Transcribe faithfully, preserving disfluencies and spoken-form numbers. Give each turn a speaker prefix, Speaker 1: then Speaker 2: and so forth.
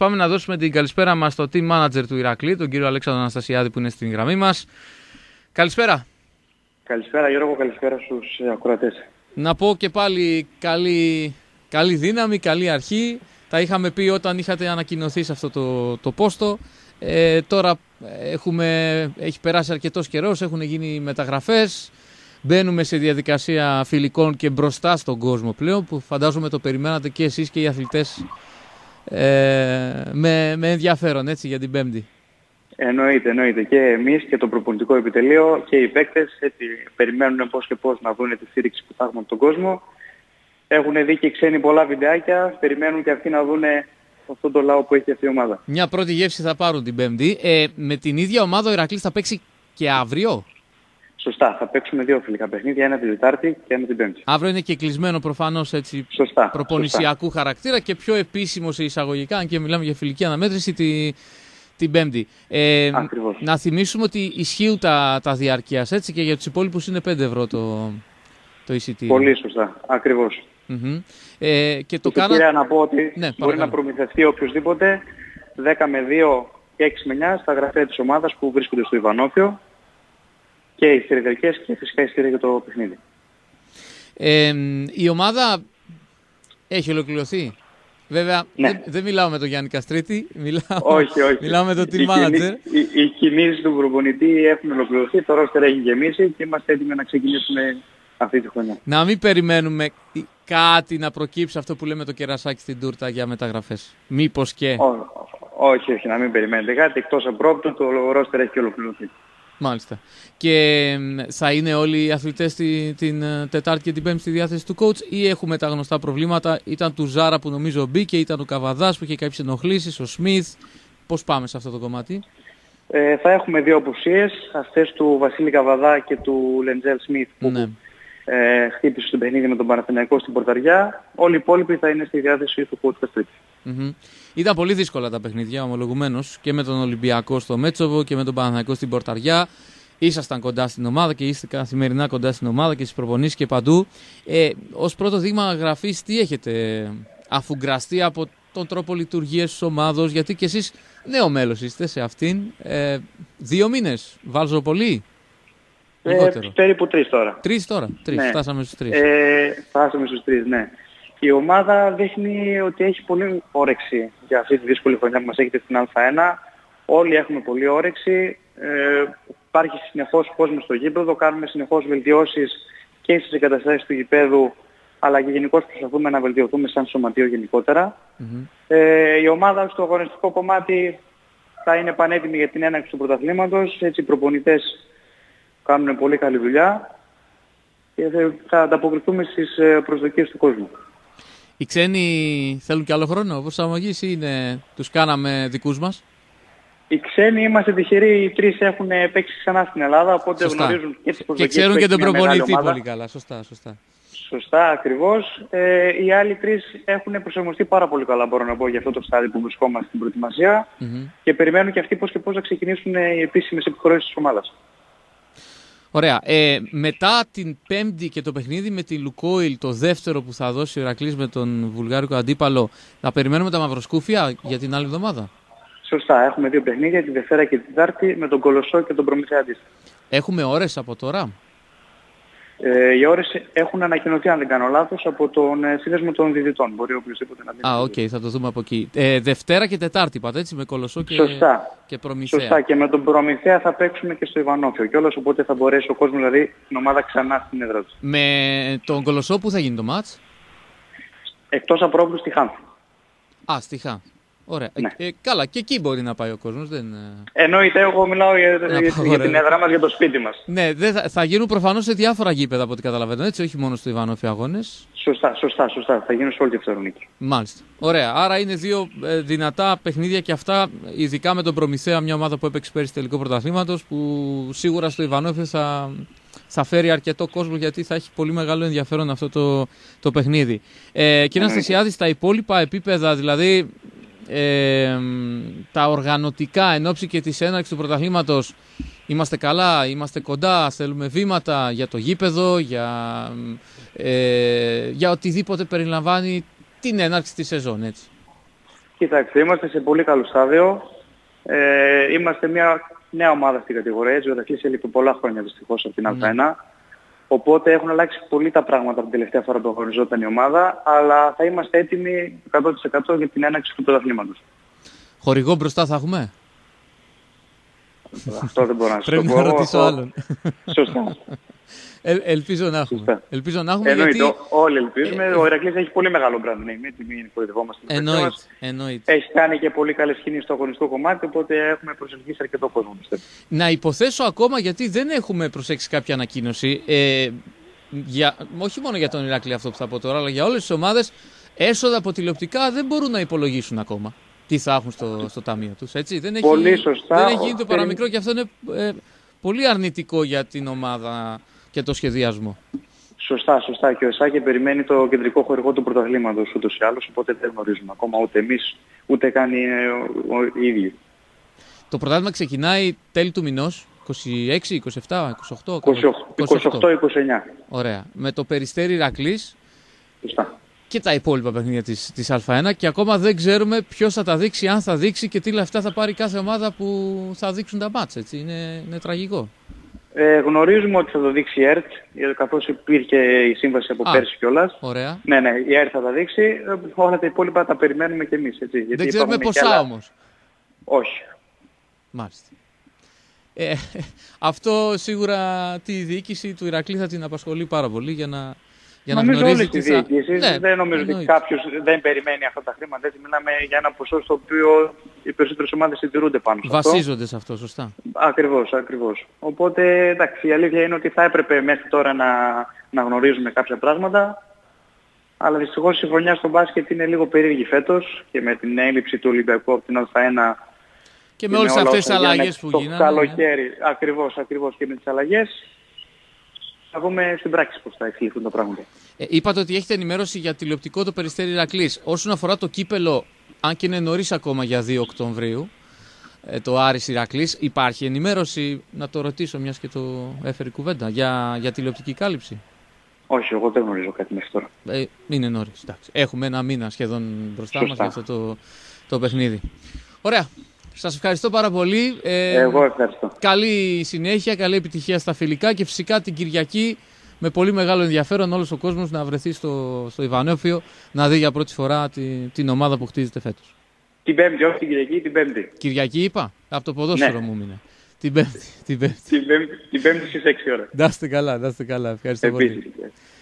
Speaker 1: πάμε να δώσουμε την καλησπέρα μας στο team manager του Ηρακλή, τον κύριο Αλέξανδρο Αναστασιάδη που είναι στην γραμμή μας. Καλησπέρα.
Speaker 2: Καλησπέρα Γιώργο, καλησπέρα στους ακροατές.
Speaker 1: Να πω και πάλι καλή, καλή δύναμη, καλή αρχή. Τα είχαμε πει όταν είχατε ανακοινωθεί σε αυτό το, το πόστο. Ε, τώρα έχουμε, έχει περάσει αρκετός καιρός, έχουν γίνει μεταγραφές. Μπαίνουμε σε διαδικασία φιλικών και μπροστά στον κόσμο πλέον, που φαντάζομαι το περιμένατε και εσείς και οι αθλητές ε, με, με ενδιαφέρον, έτσι, για την Πέμπτη.
Speaker 2: Εννοείται, εννοείται. Και εμείς και το προπονητικό επιτελείο και οι παίκτες έτσι, περιμένουν πώς και πώς να δουν τη στήριξη που θα έχουμε από τον κόσμο. Έχουν δει και ξένοι πολλά βιντεάκια, περιμένουν και αυτοί να δουν αυτόν τον λαό που έχει αυτή η ομάδα.
Speaker 1: Μια πρώτη γεύση θα πάρουν την Πέμπτη. Ε, με την ίδια ομάδα ο Ηρακλής θα παίξει και αύριο.
Speaker 2: Σωστά, θα παίξουμε δύο φιλικά παιχνίδια, ένα την Τετάρτη και ένα την Πέμπτη.
Speaker 1: Αύριο είναι και κλεισμένο προφανώς, έτσι,
Speaker 2: σωστά,
Speaker 1: προπονησιακού σωστά. χαρακτήρα και πιο επίσημο σε εισαγωγικά, αν και μιλάμε για φιλική αναμέτρηση, τη, την Πέμπτη. Ε, να θυμίσουμε ότι ισχύουν τα, τα διαρκείας, έτσι, και για τους υπόλοιπους είναι πέντε ευρώ το, το εισιτήριο.
Speaker 2: Πολύ σωστά, ακριβώς.
Speaker 1: Mm-hmm. Ε, και το
Speaker 2: και
Speaker 1: κάνα...
Speaker 2: κυρία, να πω ότι
Speaker 1: ναι,
Speaker 2: μπορεί
Speaker 1: παρακαλώ.
Speaker 2: να προμηθευτεί οποιοδήποτε δέκα με δύο και έξι με εννιά στα γραφεία της ομάδας που βρίσκονται στο Ιβανόφιο. Και οι θηριδερκές και φυσικά η στήρια για το παιχνίδι.
Speaker 1: Ε, η ομάδα έχει ολοκληρωθεί. Βέβαια,
Speaker 2: ναι.
Speaker 1: δεν, δεν μιλάω με τον Γιάννη Καστρίτη, μιλάω,
Speaker 2: όχι, όχι.
Speaker 1: μιλάω με τον team
Speaker 2: οι
Speaker 1: manager.
Speaker 2: Οι, οι κινήσεις του προπονητή έχουν ολοκληρωθεί, το ρόστερ έχει γεμίσει και είμαστε έτοιμοι να ξεκινήσουμε αυτή τη χρονιά.
Speaker 1: Να μην περιμένουμε κάτι να προκύψει, αυτό που λέμε το κερασάκι στην τούρτα για μεταγραφές. Μήπως και...
Speaker 2: Ό, όχι, όχι, να μην περιμένετε κάτι, εκτός απρόπτου το ρόστερ έχει ολοκληρωθεί.
Speaker 1: Μάλιστα. Και θα είναι όλοι οι αθλητές την, την Τετάρτη και την Πέμπτη στη διάθεση του coach ή έχουμε τα γνωστά προβλήματα? Ήταν του Ζάρα που νομίζω μπήκε, ήταν ο Καβαδάς που είχε κάποιες ενοχλήσεις, ο Σμιθ. Πώς πάμε σε αυτό το κομμάτι?
Speaker 2: Ε, θα έχουμε δύο απουσίες, αυτές του Βασίλη Καβαδά και του Λεντζέλ Σμιθ που ναι. ε, χτύπησε στο παιχνίδι με τον Παναθηναϊκό στην Πορταριά. Όλοι οι υπόλοιποι θα είναι στη διάθεση του coach Καστρίτη.
Speaker 1: Mm-hmm. Ήταν πολύ δύσκολα τα παιχνίδια, ομολογουμένως, και με τον Ολυμπιακό στο Μέτσοβο και με τον Παναθηναϊκό στην Πορταριά. Ήσασταν κοντά στην ομάδα και είστε καθημερινά κοντά στην ομάδα και στις προπονήσεις και παντού. Ε, ως πρώτο δείγμα γραφής, τι έχετε αφουγκραστεί από τον τρόπο λειτουργίας της ομάδος? Γιατί και εσείς νέο μέλος είστε σε αυτήν. Ε, δύο μήνες, βάζω πολύ.
Speaker 2: Ε, περίπου τρεις τώρα.
Speaker 1: Τρεις τώρα, τρεις. Ναι. Φτάσαμε στους τρεις.
Speaker 2: Ε, φτάσαμε στους τρεις, ναι. Η ομάδα δείχνει ότι έχει πολύ όρεξη για αυτή τη δύσκολη χρονιά που μας έχετε στην Α1. Όλοι έχουμε πολύ όρεξη. Ε, υπάρχει συνεχώς κόσμος στο γήπεδο. Κάνουμε συνεχώς βελτιώσεις και στις εγκαταστάσεις του γηπέδου, αλλά και γενικώς προσπαθούμε να βελτιωθούμε σαν σωματείο γενικότερα. Mm-hmm. Ε, η ομάδα στο αγωνιστικό κομμάτι θα είναι πανέτοιμη για την έναρξη του πρωταθλήματος. Έτσι οι προπονητές κάνουν πολύ καλή δουλειά και θα ανταποκριθούμε στις προσδοκίες του κόσμου.
Speaker 1: Οι ξένοι θέλουν και άλλο χρόνο προσαρμογής ή είναι, τους κάναμε δικούς μας?
Speaker 2: Οι ξένοι είμαστε τυχεροί, οι τρεις έχουν παίξει ξανά στην Ελλάδα, οπότε σωστά. Γνωρίζουν και τις προσδοκίες.
Speaker 1: Και ξέρουν και τον προπονητή πολύ καλά, σωστά, σωστά.
Speaker 2: Σωστά, ακριβώς. Ε, οι άλλοι τρεις έχουν προσαρμοστεί πάρα πολύ καλά, μπορώ να πω, για αυτό το στάδιο που βρισκόμαστε στην προετοιμασία mm-hmm. και περιμένουν και αυτοί πώς και πώς να ξεκινήσουν οι επίσημες επιχειρήσεις της ομάδας.
Speaker 1: Ωραία. Ε, μετά την Πέμπτη και το παιχνίδι με τη Λουκόιλ, το δεύτερο που θα δώσει ο Ηρακλής με τον βουλγάρικο αντίπαλο, θα περιμένουμε τα μαυροσκούφια για την άλλη εβδομάδα?
Speaker 2: Σωστά. Έχουμε δύο παιχνίδια, τη Δευτέρα και την Τετάρτη, με τον Κολοσσό και τον Προμηθέα αντίστοιχα.
Speaker 1: Έχουμε ώρες από τώρα?
Speaker 2: Ε, οι ώρες έχουν ανακοινωθεί, αν δεν κάνω λάθος, από τον ε, σύνδεσμο των διδυτών. Μπορεί οποιοδήποτε να δει.
Speaker 1: Α, οκ, okay, θα το δούμε από εκεί. Ε, Δευτέρα και Τετάρτη, είπατε, έτσι, με Κολοσσό και, και Προμηθέα.
Speaker 2: Σωστά, και με τον Προμηθέα θα παίξουμε και στο Ιβανόφιο κιόλας, οπότε θα μπορέσει ο κόσμος, δηλαδή, την ομάδα ξανά στην έδρα του.
Speaker 1: Με τον Κολοσσό που θα γίνει το μάτς?
Speaker 2: Εκτός απρόπτου στη Χάνθ.
Speaker 1: Α, στη Χάνθ. Ωραία.
Speaker 2: Ναι.
Speaker 1: Ε, καλά, και εκεί μπορεί να πάει ο κόσμος. Δεν...
Speaker 2: Εννοείται, εγώ μιλάω για, για, για την έδρα μας, για το σπίτι μας.
Speaker 1: Ναι, δεν θα, θα γίνουν προφανώς σε διάφορα γήπεδα από ό,τι καταλαβαίνω, έτσι, όχι μόνο στο Ιβανόφιο αγώνες.
Speaker 2: Σωστά, σωστά, σωστά. Θα γίνουν σε όλη τη Θεσσαλονίκη.
Speaker 1: Μάλιστα. Ωραία. Άρα είναι δύο ε, δυνατά παιχνίδια και αυτά, ειδικά με τον Προμηθέα, μια ομάδα που έπαιξε πέρυσι τελικό πρωταθλήματος, που σίγουρα στο Ιβανόφιο θα, θα φέρει αρκετό κόσμο, γιατί θα έχει πολύ μεγάλο ενδιαφέρον αυτό το, το παιχνίδι. Ε, κύριε Αναστασιάδη, στα υπόλοιπα επίπεδα, δηλαδή ε, τα οργανωτικά εν ώψη και της έναρξης του πρωταθλήματος, είμαστε καλά, είμαστε κοντά, θέλουμε βήματα για το γήπεδο, για, ε, για οτιδήποτε περιλαμβάνει την έναρξη της σεζόν, έτσι?
Speaker 2: Κοιτάξτε, είμαστε σε πολύ καλό στάδιο. Ε, είμαστε μια νέα ομάδα στην κατηγορία. Έτσι, ο Ηρακλής έλειπε πολλά χρόνια δυστυχώς από την Α1. Mm. Οπότε έχουν αλλάξει πολύ τα πράγματα από την τελευταία φορά που αγωνιζόταν η ομάδα, αλλά θα είμαστε έτοιμοι εκατό τοις εκατό για την έναρξη του πρωταθλήματος.
Speaker 1: Χορηγό μπροστά θα έχουμε?
Speaker 2: Αυτό δεν μπορώ να σας
Speaker 1: Πρέπει
Speaker 2: το
Speaker 1: να
Speaker 2: πω.
Speaker 1: ρωτήσω άλλον.
Speaker 2: Σωστά.
Speaker 1: Ε, ελπίζω να έχουμε.
Speaker 2: Σωστά.
Speaker 1: Ελπίζω να έχουμε.
Speaker 2: Εννοείται,
Speaker 1: γιατί...
Speaker 2: όλοι ελπίζουμε.
Speaker 1: Ε,
Speaker 2: ο Ηρακλής έχει πολύ μεγάλο brand name, έτσι μην κορυδευόμαστε.
Speaker 1: Εννοείται, εννοείται.
Speaker 2: Έχει κάνει και πολύ καλές κινήσεις στο αγωνιστικό κομμάτι, οπότε έχουμε προσελκύσει αρκετό κόσμο, πιστεύω.
Speaker 1: Να υποθέσω ακόμα, γιατί δεν έχουμε προσέξει κάποια ανακοίνωση, ε, για, όχι μόνο για τον Ηρακλή αυτό που θα πω τώρα, αλλά για όλες τις ομάδες, έσοδα από τηλεοπτικά δεν μπορούν να υπολογίσουν ακόμα τι θα έχουν στο, στο ταμείο τους. Έτσι. Δεν έχει,
Speaker 2: πολύ σωστά.
Speaker 1: Δεν έχει γίνει το παραμικρό και αυτό είναι ε, πολύ αρνητικό για την ομάδα και το σχεδιασμό.
Speaker 2: Σωστά, σωστά. Και ο ΕΣΑΚΕ περιμένει το κεντρικό χορηγό του πρωταθλήματος ούτως ή άλλως, οπότε δεν γνωρίζουμε ακόμα ούτε εμείς, ούτε καν οι ίδιοι.
Speaker 1: Το πρωτάθλημα ξεκινάει τέλη του μηνός, είκοσι έξι, είκοσι επτά, είκοσι οκτώ,
Speaker 2: είκοσι οκτώ είκοσι εννιά.
Speaker 1: Ωραία. Με το Περιστέρι Ηρακλής.
Speaker 2: Σωστά.
Speaker 1: Και τα υπόλοιπα παιχνίδια της, της Α1 και ακόμα δεν ξέρουμε ποιος θα τα δείξει, αν θα δείξει και τι λεφτά θα πάρει κάθε ομάδα που θα δείξουν τα μάτς. Έτσι. Είναι, είναι τραγικό.
Speaker 2: Ε, γνωρίζουμε ότι θα το δείξει η ΕΡΤ, καθώς υπήρχε η σύμβαση από
Speaker 1: Α,
Speaker 2: πέρσι κιόλας.
Speaker 1: Ωραία.
Speaker 2: Ναι, ναι, η ΕΡΤ θα τα δείξει, όλα τα υπόλοιπα τα περιμένουμε κι εμείς. Έτσι, γιατί
Speaker 1: δεν ξέρουμε ποσά
Speaker 2: άλλα...
Speaker 1: όμως.
Speaker 2: Όχι.
Speaker 1: Μάλιστα. Ε, αυτό σίγουρα τη διοίκηση του Ηρακλή θα την απασχολεί πάρα πολύ για να, για να γνωρίζει
Speaker 2: όλη τη διοίκηση.
Speaker 1: Ναι,
Speaker 2: δεν νομίζω
Speaker 1: εννοείται.
Speaker 2: ότι κάποιος δεν περιμένει αυτά τα χρήματα. Έτσι μιλάμε για ένα ποσό στο οποίο οι περισσότερες ομάδες συντηρούνται πάνω σε αυτό.
Speaker 1: Βασίζονται σε αυτό, σωστά.
Speaker 2: Ακριβώς, ακριβώς. Οπότε, εντάξει, η αλήθεια είναι ότι θα έπρεπε μέχρι τώρα να, να γνωρίζουμε κάποια πράγματα. Αλλά δυστυχώς η χρονιά στο μπάσκετ είναι λίγο περίεργη φέτος και με την έλλειψη του Ολυμπιακού από την Α1.
Speaker 1: Και με όλες αυτές τις αλλαγές που γίνανε.
Speaker 2: Το καλοκαίρι, ναι. ακριβώς, ακριβώς και με τις αλλαγές. Θα δούμε στην πράξη πώς θα εξελιχθούν τα πράγματα.
Speaker 1: Ε, είπατε ότι έχετε ενημέρωση για τηλεοπτικό το Περιστέρι Ηρακλής. Όσον αφορά το κύπελο, αν και είναι νωρίς ακόμα για δύο Οκτωβρίου, ε, το Άρης Ηρακλής, υπάρχει ενημέρωση, να το ρωτήσω μιας και το έφερε η κουβέντα, για, για τηλεοπτική κάλυψη?
Speaker 2: Όχι, εγώ δεν γνωρίζω κάτι μέχρι τώρα.
Speaker 1: Ε, είναι νωρίς, εντάξει. Έχουμε ένα μήνα σχεδόν μπροστά μας για αυτό το, το παιχνίδι. Ωραία. Σας ευχαριστώ πάρα πολύ. Ε,
Speaker 2: Εγώ ευχαριστώ.
Speaker 1: Καλή συνέχεια, καλή επιτυχία στα φιλικά και φυσικά την Κυριακή με πολύ μεγάλο ενδιαφέρον όλος ο κόσμος να βρεθεί στο, στο Ιβανόφιο να δει για πρώτη φορά τη, την ομάδα που χτίζεται φέτος.
Speaker 2: Την Πέμπτη, όχι την Κυριακή, την Πέμπτη.
Speaker 1: Κυριακή είπα, από το ποδόσφαιρο ναι. μου μείνε. Την Πέμπτη. Την Πέμπτη,
Speaker 2: την πέμπτη, την πέμπτη στις έξι ώρα.
Speaker 1: Να είστε καλά, να είστε καλά. Ευχαριστώ
Speaker 2: Επίσης.
Speaker 1: πολύ.